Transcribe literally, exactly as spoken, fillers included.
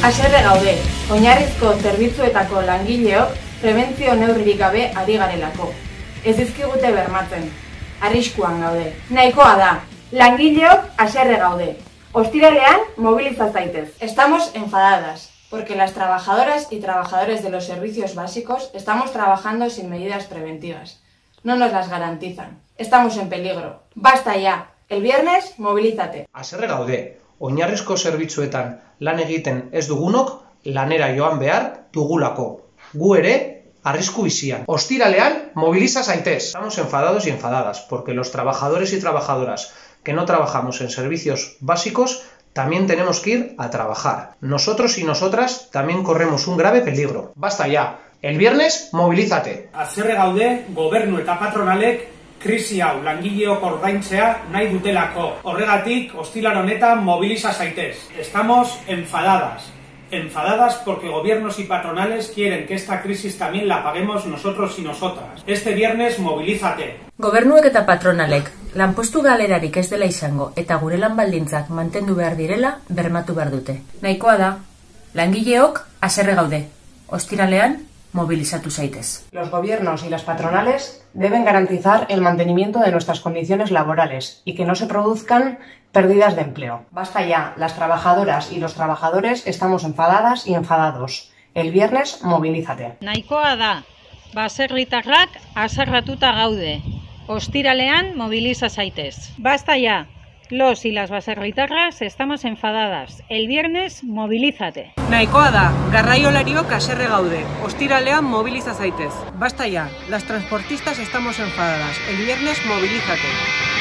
Haserre gaude, oinarrizko zerbitzuetako langileok prebentzio neurririk gabe ari garelako. Ez dizkigute bermatzen. Arriskuan gaude. Nahikoa da. Langileok haserre gaude. Ostiralean moviliza zaitez. Estamos enfadadas, porque las trabajadoras y trabajadores de los servicios básicos estamos trabajando sin medidas preventivas. No nos las garantizan. Estamos en peligro. Basta ya. El viernes, movilízate. Haserre gaude. Oinarrizko zerbitzuetan lan egiten ez dugunok, lanera joan behar dugulako. Gu ere, arrisku bizian. Ostiralean, moviliza zaitez. Estamos enfadados y enfadadas, porque los trabajadores y trabajadoras que no trabajamos en servicios básicos también tenemos que ir a trabajar. Nosotros y nosotras también corremos un grave peligro. Basta ya. El viernes, movilízate. Haserre gaude, gobernu eta patronalek krisi hau langileok ordaintzea nahi dutelako. Horregatik, ostiral honetan mobiliza zaitez. Estamos enfadadas. Enfadadas porque gobiernos y patronales quieren que esta crisis también la paguemos nosotros y nosotras. Este viernes, movilízate. Gobernuek eta patronalek lanpostu galerarik ez dela izango eta gure lan baldintzak mantendu behar direla bermatu behar dute. Nahikoa da, langileok haserre gaude. Ostiralean, movilizatu zaitez. Los gobiernos y las patronales deben garantizar el mantenimiento de nuestras condiciones laborales y que no se produzcan pérdidas de empleo. Basta ya, las trabajadoras y los trabajadores estamos enfadadas y enfadados. El viernes, movilízate. Nahikoa da, baserritarrak haserratuta gaude. Ostiralean, mobiliza zaitez. Basta ya. Los y las baserritarras estamos enfadadas. El viernes, movilízate. Nahikoa da, garraiolariok haserre gaude. Ostiralean mobiliza zaitez. Basta ya, las transportistas estamos enfadadas. El viernes, movilízate.